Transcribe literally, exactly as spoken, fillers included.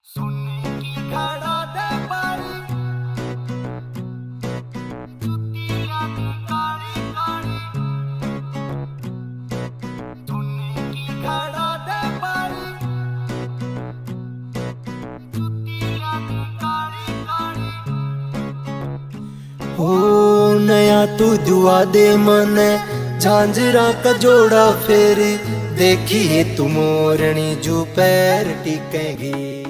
सुन्नी की खड़ा दे पारी जुतिया दी काली काली सुन्नी की खड़ा दे पारी जुतिया दी काली काली। हो नया तू दुआ दे मने झांझरा का जोड़ा फेरी देखिए तू मोरनी जो पैर टिकेगी।